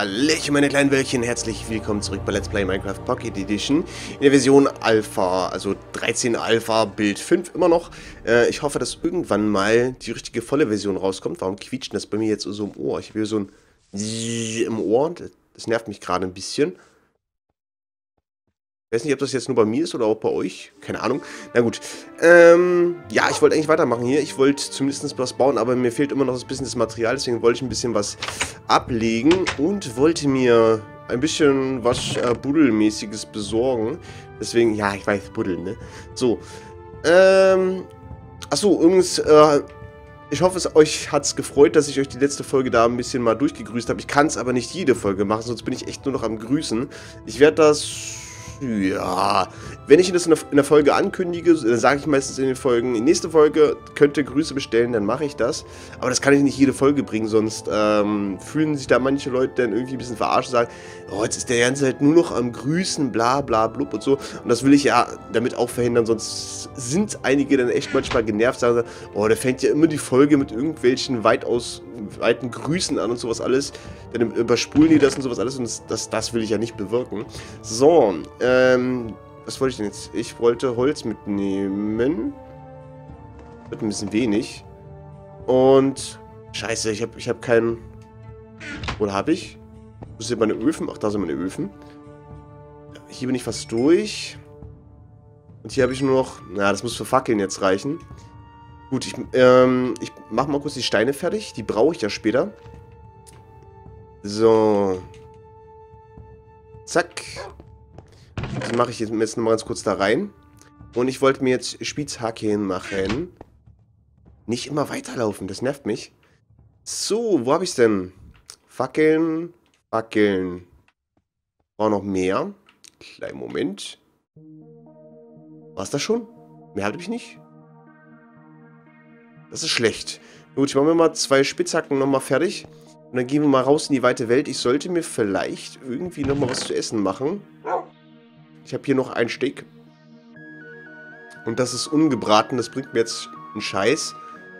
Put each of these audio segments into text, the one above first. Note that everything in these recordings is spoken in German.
Hallöchen meine kleinen Wölkchen, herzlich willkommen zurück bei Let's Play Minecraft Pocket Edition in der Version Alpha, also 13 Alpha, Bild 5 immer noch. Ich hoffe, dass irgendwann mal die richtige volle Version rauskommt. Warum quietscht das bei mir jetzt so im Ohr? Ich habe hier so ein im Ohr, das nervt mich gerade ein bisschen. Ich weiß nicht, ob das jetzt nur bei mir ist oder auch bei euch. Keine Ahnung. Na gut. Ja, ich wollte eigentlich weitermachen hier. Ich wollte zumindest was bauen, aber mir fehlt immer noch ein bisschen das Material. Deswegen wollte ich ein bisschen was ablegen und wollte mir ein bisschen was Buddelmäßiges besorgen. Deswegen, ja, ich weiß, Buddeln, ne? So. Achso, übrigens, ich hoffe, euch hat es gefreut, dass ich euch die letzte Folge da ein bisschen mal durchgegrüßt habe. Ich kann es aber nicht jede Folge machen, sonst bin ich echt nur noch am Grüßen. Ich werde das... Ja, wenn ich das in der Folge ankündige, dann sage ich meistens in den Folgen, in nächste Folge könnt ihr Grüße bestellen, dann mache ich das. Aber das kann ich nicht jede Folge bringen, sonst fühlen sich da manche Leute dann irgendwie ein bisschen verarscht und sagen, oh, jetzt ist der ganze halt nur noch am Grüßen, bla bla blub und so. Und das will ich ja damit auch verhindern, sonst sind einige dann echt manchmal genervt, sagen, oh, der fängt ja immer die Folge mit irgendwelchen weiten Grüßen an und sowas alles. Dann überspulen die das und sowas alles und das will ich ja nicht bewirken. So, was wollte ich denn jetzt? Ich wollte Holz mitnehmen. Wird ein bisschen wenig. Und, scheiße, ich hab keinen... Oder habe ich? Wo sind meine Öfen? Ach, da sind meine Öfen. Hier bin ich fast durch. Und hier habe ich nur noch... Na, das muss für Fackeln jetzt reichen. Gut, ich mache mal kurz die Steine fertig. Die brauche ich ja später. So. Zack. Die mache ich jetzt noch mal ganz kurz da rein. Und ich wollte mir jetzt Spitzhacken machen. Nicht immer weiterlaufen, das nervt mich. So, wo habe ich es denn? Fackeln, Fackeln. Brauche noch mehr. Kleinen Moment. War es das schon? Mehr habe ich nicht. Das ist schlecht. Gut, ich mache mir mal 2 Spitzhacken nochmal fertig. Und dann gehen wir mal raus in die weite Welt. Ich sollte mir vielleicht irgendwie nochmal was zu essen machen. Ich habe hier noch ein Steak. Und das ist ungebraten. Das bringt mir jetzt einen Scheiß.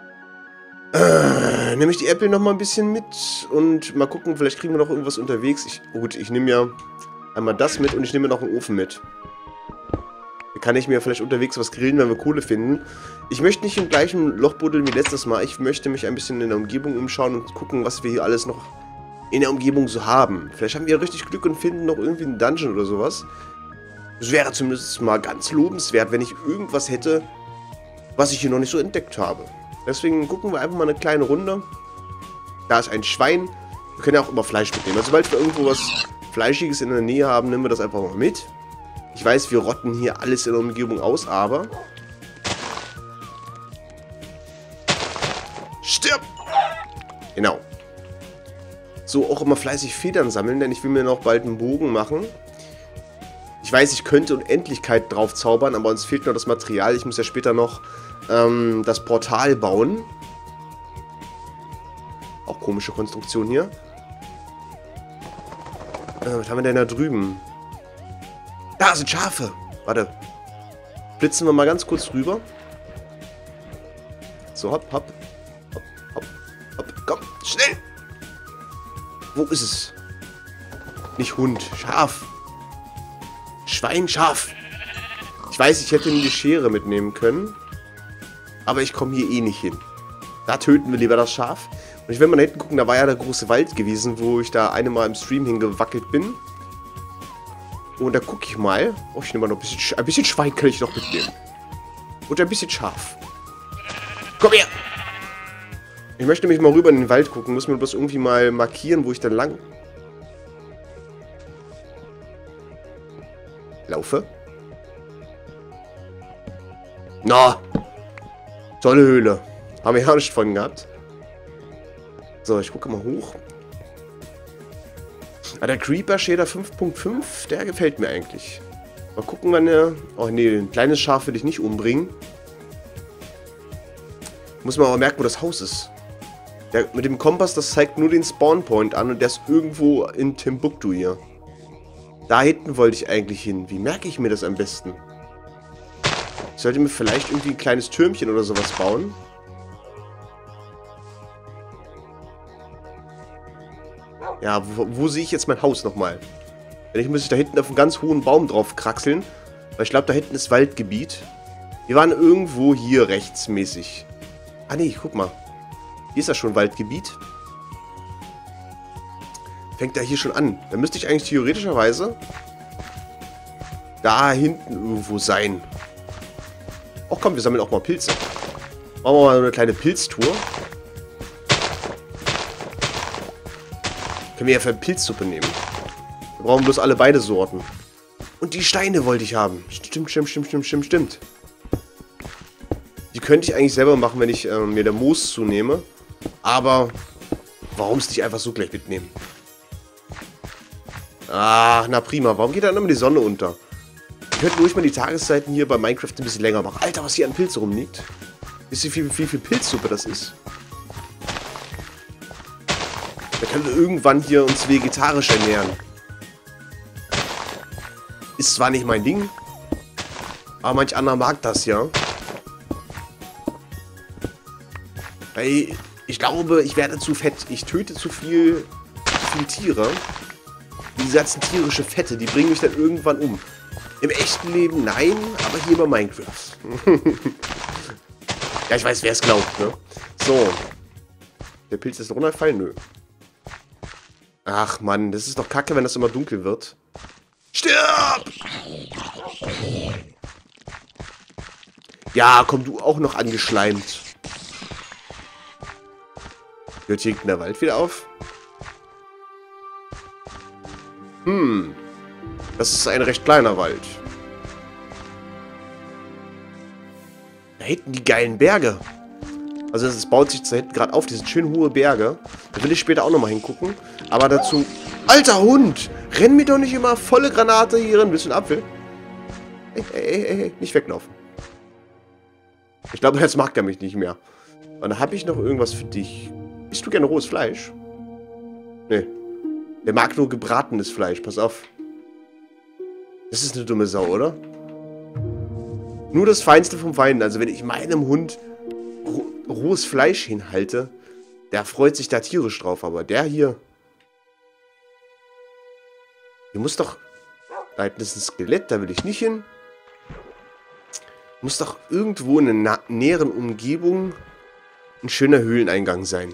Nehme ich die Äpfel nochmal ein bisschen mit. Und mal gucken, vielleicht kriegen wir noch irgendwas unterwegs. Gut, ich nehme ja einmal das mit und ich nehme noch einen Ofen mit. Da kann ich mir vielleicht unterwegs was grillen, wenn wir Kohle finden. Ich möchte nicht im gleichen Loch buddeln wie letztes Mal. Ich möchte mich ein bisschen in der Umgebung umschauen und gucken, was wir hier alles noch in der Umgebung so haben. Vielleicht haben wir richtig Glück und finden noch irgendwie einen Dungeon oder sowas. Das wäre zumindest mal ganz lobenswert, wenn ich irgendwas hätte, was ich hier noch nicht so entdeckt habe. Deswegen gucken wir einfach mal eine kleine Runde. Da ist ein Schwein. Wir können ja auch immer Fleisch mitnehmen. Also sobald wir irgendwo was Fleischiges in der Nähe haben, nehmen wir das einfach mal mit. Ich weiß, wir rotten hier alles in der Umgebung aus, aber... Stirb! Genau. So, auch immer fleißig Federn sammeln, denn ich will mir noch bald einen Bogen machen. Ich weiß, ich könnte Unendlichkeit drauf zaubern, aber uns fehlt noch das Material. Ich muss ja später noch das Portal bauen. Auch komische Konstruktion hier. Was haben wir denn da drüben? Da sind Schafe. Warte. Blitzen wir mal ganz kurz rüber. So, hopp, hopp. Hopp, hopp, hopp. Komm, schnell. Wo ist es? Nicht Hund, Schaf. Schwein, Schaf. Ich weiß, ich hätte mir die Schere mitnehmen können. Aber ich komme hier eh nicht hin. Da töten wir lieber das Schaf. Und ich will mal da hinten gucken, da war ja der große Wald gewesen, wo ich da eine Mal im Stream hingewackelt bin. Und da gucke ich mal. Oh, ich nehme mal noch ein bisschen Schwein kann ich noch mitnehmen. Und ein bisschen Schaf. Komm her! Ich möchte nämlich mal rüber in den Wald gucken. Muss mir bloß irgendwie mal markieren, wo ich dann lang laufe. Na! Tolle Höhle. Haben wir ja nicht von gehabt. So, ich gucke mal hoch. Ah, der Creeper Shader 5.5, der gefällt mir eigentlich. Mal gucken, wann er... Oh nee, ein kleines Schaf will ich nicht umbringen. Muss man aber merken, wo das Haus ist. Der, mit dem Kompass, das zeigt nur den Spawnpoint an und der ist irgendwo in Timbuktu hier. Da hinten wollte ich eigentlich hin. Wie merke ich mir das am besten? Ich sollte mir vielleicht irgendwie ein kleines Türmchen oder sowas bauen. Ja, wo sehe ich jetzt mein Haus nochmal? Wenn ich muss ich da hinten auf einen ganz hohen Baum drauf kraxeln. Weil ich glaube, da hinten ist Waldgebiet. Wir waren irgendwo hier rechtsmäßig. Ah nee, guck mal. Hier ist ja schon Waldgebiet. Fängt da hier schon an. Dann müsste ich eigentlich theoretischerweise da hinten irgendwo sein. Ach komm, wir sammeln auch mal Pilze. Machen wir mal eine kleine Pilztour. Können wir ja für eine Pilzsuppe nehmen. Wir brauchen bloß alle beide Sorten. Und die Steine wollte ich haben. Stimmt. Die könnte ich eigentlich selber machen, wenn ich mir der Moos zunehme. Aber warum es nicht einfach so gleich mitnehmen? Ah, na prima. Warum geht dann immer die Sonne unter? Wir könnten ruhig mal die Tageszeiten hier bei Minecraft ein bisschen länger machen. Alter, was hier an Pilze rumliegt. Wisst ihr, wie viel Pilzsuppe das ist? Wir können irgendwann hier uns vegetarisch ernähren. Ist zwar nicht mein Ding, aber manch anderer mag das ja. Weil ich glaube, ich werde zu fett. Ich töte zu viel Tiere. Diese ganzen tierische Fette, die bringen mich dann irgendwann um. Im echten Leben nein, aber hier bei Minecraft. Ja, ich weiß, wer es glaubt, ne? So. Der Pilz ist runtergefallen? Nö. Ach Mann, das ist doch kacke, wenn das immer dunkel wird. Stirb! Ja, komm du auch noch angeschleimt. Hört hier der Wald wieder auf? Das ist ein recht kleiner Wald. Da hinten die geilen Berge. Also es baut sich da hinten gerade auf, diese schön hohe Berge. Da will ich später auch nochmal hingucken. Aber dazu... Alter Hund! Renn mir doch nicht immer volle Granate hier rein. Willst du einen Apfel? Ey, nicht weglaufen. Ich glaube, jetzt mag er mich nicht mehr. Und da habe ich noch irgendwas für dich. Isst du gerne rohes Fleisch? Nee. Der mag nur gebratenes Fleisch. Pass auf. Das ist eine dumme Sau, oder? Nur das Feinste vom Feinen. Also wenn ich meinem Hund rohes Fleisch hinhalte, der freut sich da tierisch drauf. Aber der hier... Hier muss doch... Da hinten ist ein Skelett, da will ich nicht hin. Muss doch irgendwo in einer näheren Umgebung ein schöner Höhleneingang sein.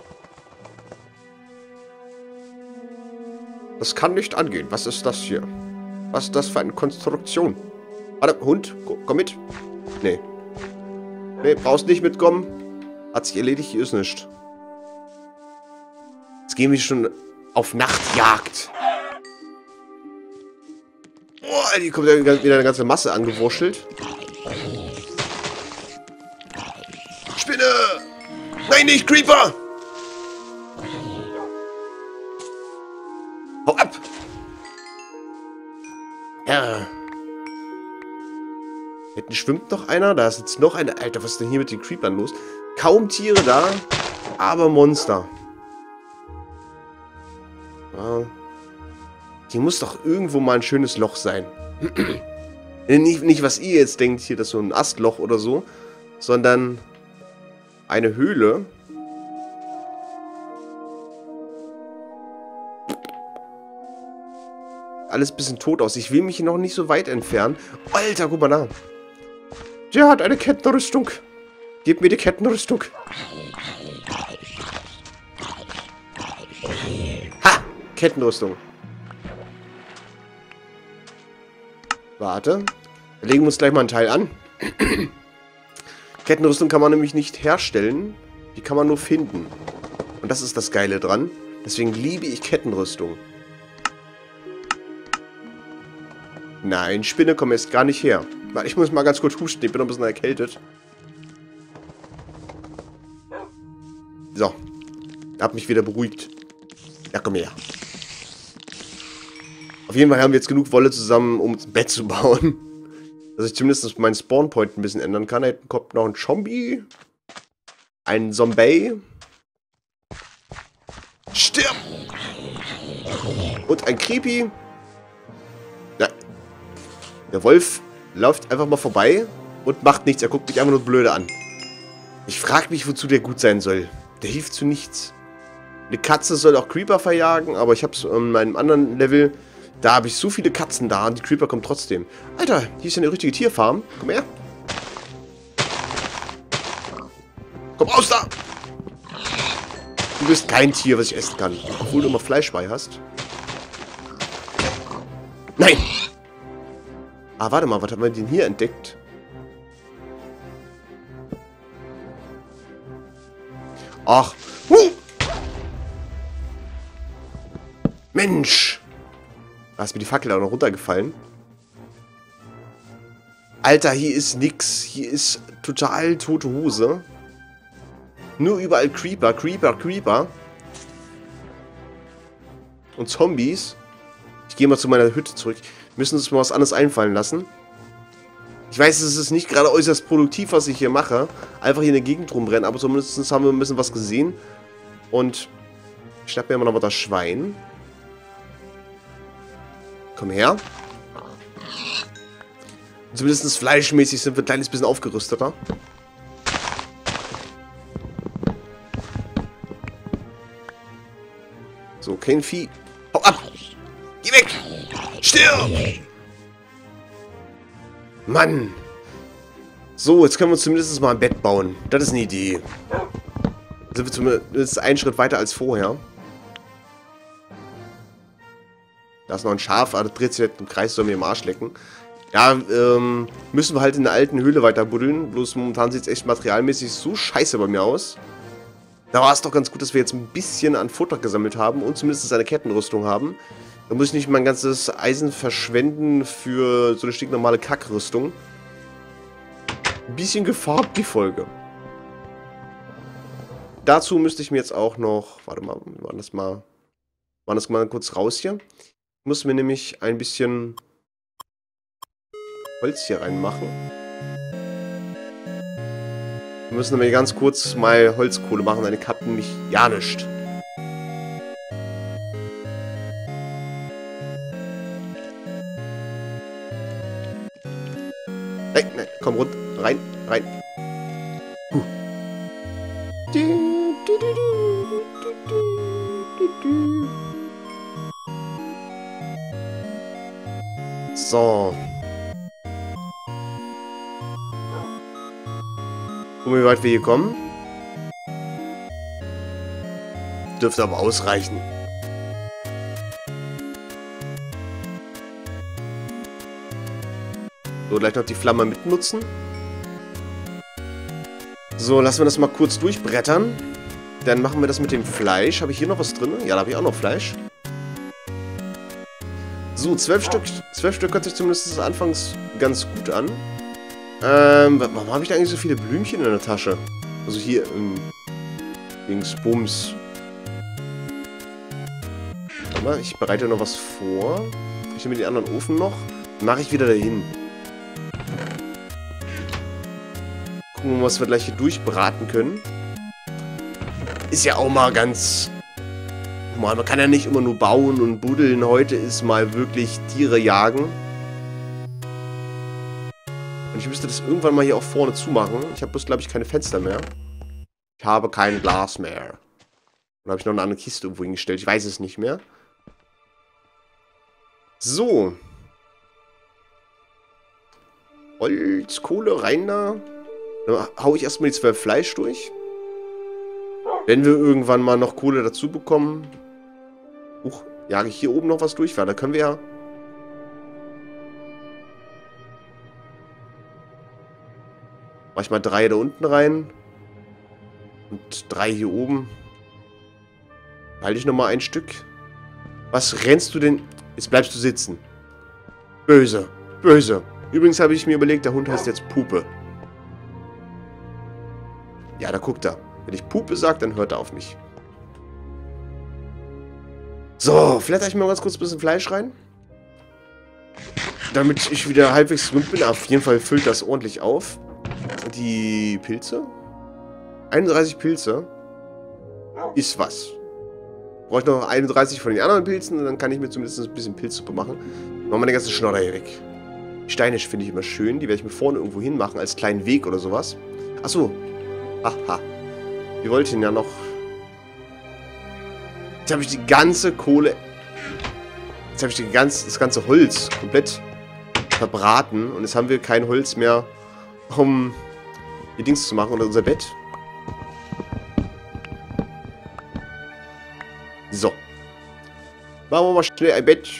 Das kann nicht angehen. Was ist das hier? Was ist das für eine Konstruktion? Warte, Hund, komm mit. Nee. Nee, brauchst nicht mitkommen. Hat sich erledigt, hier ist nichts. Jetzt gehen wir schon auf Nachtjagd. Oh, die kommt ja wieder eine ganze Masse angewurschtelt. Spinne! Nein, nicht Creeper! Hau ab! Ja. Hinten schwimmt noch einer, da ist jetzt noch einer. Alter, was ist denn hier mit den Creepern los? Kaum Tiere da, aber Monster. Ja. Hier muss doch irgendwo mal ein schönes Loch sein. nicht, was ihr jetzt denkt, hier, das ist so ein Astloch oder so, sondern eine Höhle. Alles ein bisschen tot aus. Ich will mich noch nicht so weit entfernen. Alter, guck mal da. Der hat eine Kettenrüstung. Gib mir die Kettenrüstung. Ha! Kettenrüstung. Warte. Wir legen uns gleich mal einen Teil an. Kettenrüstung kann man nämlich nicht herstellen. Die kann man nur finden. Und das ist das Geile dran. Deswegen liebe ich Kettenrüstung. Nein, Spinne kommen jetzt gar nicht her. Ich muss mal ganz kurz husten, ich bin noch ein bisschen erkältet. So. Hab mich wieder beruhigt. Ja, komm her. Auf jeden Fall haben wir jetzt genug Wolle zusammen, um ein Bett zu bauen. Dass ich zumindest meinen Spawnpoint ein bisschen ändern kann. Da hinten kommt noch ein Zombie. Ein Zombie. Stirb! Und ein Creepy. Ja. Der Wolf läuft einfach mal vorbei und macht nichts. Er guckt mich einfach nur blöde an. Ich frage mich, wozu der gut sein soll. Der hilft zu nichts. Eine Katze soll auch Creeper verjagen, aber ich habe es in meinem anderen Level, da habe ich so viele Katzen da und die Creeper kommen trotzdem. Alter, hier ist ja eine richtige Tierfarm. Komm her. Komm raus da! Du bist kein Tier, was ich essen kann. Obwohl du immer Fleisch bei hast. Nein! Ah, warte mal, was haben wir denn hier entdeckt? Ach. Mensch! Da ist mir die Fackel auch noch runtergefallen. Alter, hier ist nix. Hier ist total tote Hose. Nur überall Creeper, Creeper, Creeper. Und Zombies. Ich gehe mal zu meiner Hütte zurück. Wir müssen uns mal was anderes einfallen lassen. Ich weiß, es ist nicht gerade äußerst produktiv, was ich hier mache. Einfach hier in der Gegend rumrennen. Aber zumindest haben wir ein bisschen was gesehen. Und ich schnapp mir immer noch mal das Schwein. Komm her. Zumindest fleischmäßig sind wir ein kleines bisschen aufgerüsteter. So, kein Vieh. Hau ab! Geh weg! Stirb! Mann! So, jetzt können wir uns zumindest mal ein Bett bauen. Das ist eine Idee. Jetzt sind wir zumindest einen Schritt weiter als vorher. Da ist noch ein Schaf, aber das dreht sich halt im Kreis, soll mir im Arsch lecken. Ja, müssen wir halt in der alten Höhle weiter buddeln. Bloß momentan sieht es echt materialmäßig so scheiße bei mir aus. Da war es doch ganz gut, dass wir jetzt ein bisschen an Futter gesammelt haben und zumindest eine Kettenrüstung haben. Da muss ich nicht mein ganzes Eisen verschwenden für so eine stinknormale Kackrüstung. Ein bisschen gefarbt, die Folge. Dazu müsste ich mir jetzt auch noch... Warte mal, wir machen das mal kurz raus hier. Ich muss mir nämlich ein bisschen Holz hier reinmachen. Wir müssen nämlich ganz kurz mal Holzkohle machen, eine Kappe nämlich ja nicht. Nein, komm runter, rein. So. Gucken, wie weit wir hier kommen. Dürfte aber ausreichen. So, gleich noch die Flamme mitnutzen. So, lassen wir das mal kurz durchbrettern. Dann machen wir das mit dem Fleisch. Habe ich hier noch was drin? Ja, da habe ich auch noch Fleisch. So, 12 Stück. 12 Stück hört sich zumindest anfangs ganz gut an. Warum habe ich da eigentlich so viele Blümchen in der Tasche? Also hier im Dingsbums. Warte mal, ich bereite noch was vor. Ich nehme den anderen Ofen noch. Dann mache ich wieder dahin. Gucken wir mal, was wir gleich hier durchbraten können. Ist ja auch mal ganz... Man kann ja nicht immer nur bauen und buddeln. Heute ist mal wirklich Tiere jagen. Und ich müsste das irgendwann mal hier auch vorne zumachen. Ich habe bloß, glaube ich, keine Fenster mehr. Ich habe kein Glas mehr. Oder habe ich noch eine andere Kiste irgendwo hingestellt? Ich weiß es nicht mehr. So. Holz, Kohle, rein da. Dann hau ich erstmal die 12 Fleisch durch. Wenn wir irgendwann mal noch Kohle dazu bekommen... jage ich hier oben noch was durch, weil da können wir ja... Mach ich mal 3 da unten rein. Und 3 hier oben. Halte ich nochmal ein Stück. Was rennst du denn? Jetzt bleibst du sitzen. Böse. Böse. Übrigens habe ich mir überlegt, der Hund heißt jetzt Pupe. Ja, da guckt er. Wenn ich Pupe sage, dann hört er auf mich. So, flatter ich mal ganz kurz ein bisschen Fleisch rein. Damit ich wieder halbwegs gesund bin. Auf jeden Fall füllt das ordentlich auf. Die Pilze. 31 Pilze. Ist was. Brauche ich noch 31 von den anderen Pilzen und dann kann ich mir zumindest ein bisschen Pilzsuppe machen. Machen wir den ganzen Schnodder hier weg. Die Steine finde ich immer schön. Die werde ich mir vorne irgendwo hin machen, als kleinen Weg oder sowas. Achso. Haha. Wir wollten ja noch Jetzt habe ich die ganze Kohle... Jetzt habe ich das ganze Holz komplett verbraten. Und jetzt haben wir kein Holz mehr, um die Dings zu machen. Oder unser Bett. So. Machen wir mal schnell ein Bett.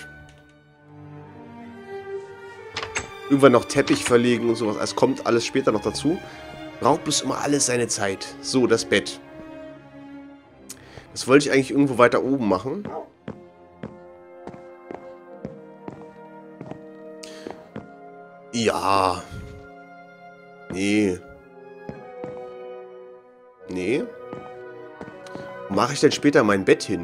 Irgendwann noch Teppich verlegen und sowas. Es kommt alles später noch dazu. Braucht bloß immer alles seine Zeit. So, das Bett. Das wollte ich eigentlich irgendwo weiter oben machen. Ja. Nee. Nee. Wo mache ich denn später mein Bett hin?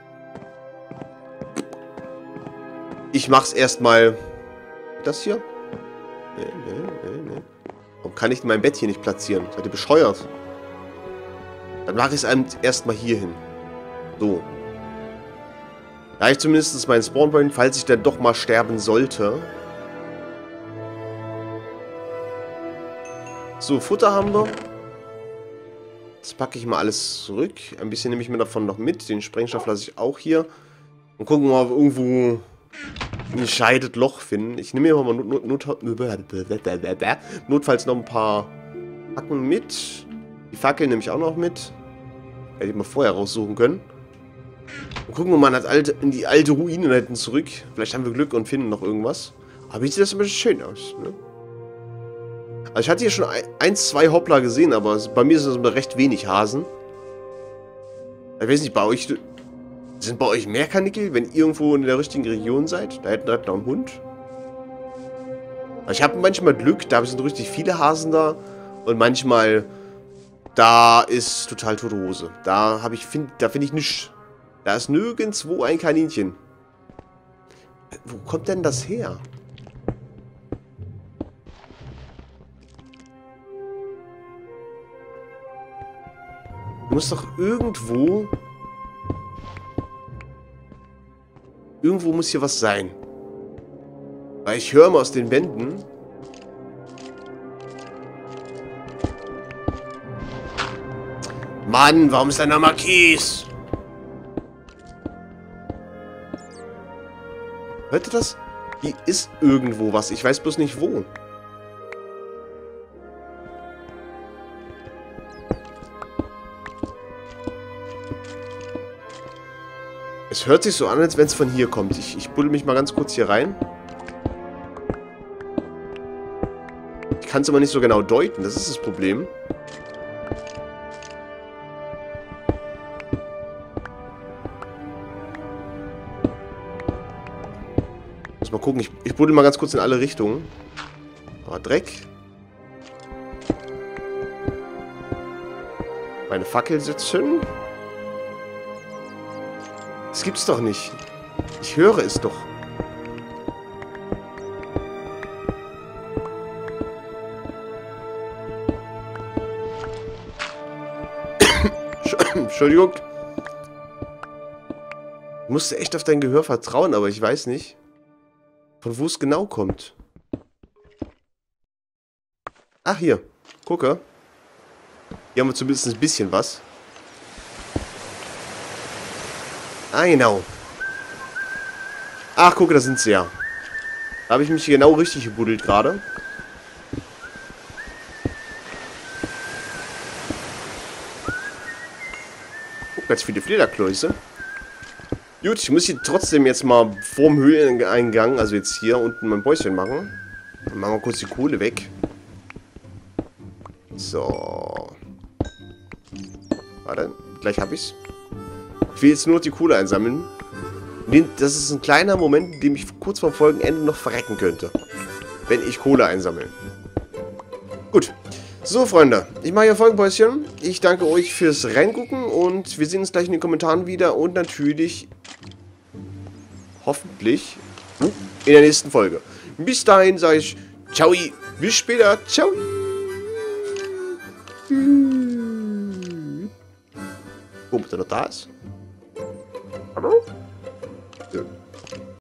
Ich mach's erstmal. Das hier? Nee. Warum kann ich mein Bett hier nicht platzieren? Seid ihr bescheuert? Dann mache ich es erstmal hier hin. So. Da habe ich zumindest meinen Spawnpoint, falls ich dann doch mal sterben sollte. So, Futter haben wir. Das packe ich mal alles zurück. Ein bisschen nehme ich mir davon noch mit. Den Sprengstoff lasse ich auch hier. Und gucken wir mal, ob wir irgendwo ein gescheites Loch finden. Ich nehme mir mal notfalls noch ein paar Hacken mit. Die Fackel nehme ich auch noch mit. Hätte ich mal vorher raussuchen können. Und gucken wir mal in die alte Ruine da hinten zurück. Vielleicht haben wir Glück und finden noch irgendwas. Aber wie sieht das immer schön aus, ne? Also ich hatte hier schon 2 Hoppler gesehen, aber bei mir sind es recht wenig Hasen. Ich weiß nicht, bei euch... Sind bei euch mehr Kanickel, wenn ihr irgendwo in der richtigen Region seid? Da hätten wir noch einen Hund. Ich habe manchmal Glück, da sind richtig viele Hasen da. Und manchmal, da ist total tote Hose. Da finde ich nichts. Da ist nirgendwo ein Kaninchen. Wo kommt denn das her? Muss doch irgendwo... Irgendwo muss hier was sein. Weil ich höre mal aus den Wänden. Mann, warum ist da noch Marquis? Hört ihr das? Hier ist irgendwo was. Ich weiß bloß nicht wo. Es hört sich so an, als wenn es von hier kommt. Ich buddel mich mal ganz kurz hier rein. Ich kann es aber nicht so genau deuten. Das ist das Problem. Muss mal gucken. Ich buddel mal ganz kurz in alle Richtungen. Oh, Dreck. Meine Fackel sitzt schön. Das gibt's doch nicht. Ich höre es doch. Entschuldigung. Ich musste echt auf dein Gehör vertrauen, aber ich weiß nicht, von wo es genau kommt. Ach, hier. Gucke. Hier haben wir zumindest ein bisschen was. Ah, genau. Ach, gucke, da sind sie ja. Da habe ich mich genau richtig gebuddelt gerade. Guck, ganz viele Flederkläuse. Gut, ich muss hier trotzdem jetzt mal vorm Höhleneingang, also jetzt hier unten mein Päuschen machen. Dann machen wir kurz die Kohle weg. So. Warte, gleich habe ich's. Ich will jetzt nur noch die Kohle einsammeln. Das ist ein kleiner Moment, in dem ich kurz vor Folgenende noch verrecken könnte. Wenn ich Kohle einsammle. Gut. So, Freunde. Ich mache hier Folgenpäuschen. Ich danke euch fürs Reingucken und wir sehen uns gleich in den Kommentaren wieder. Und natürlich, hoffentlich, in der nächsten Folge. Bis dahin sage ich ciao. Bis später. Ciao. Ob er noch da ist?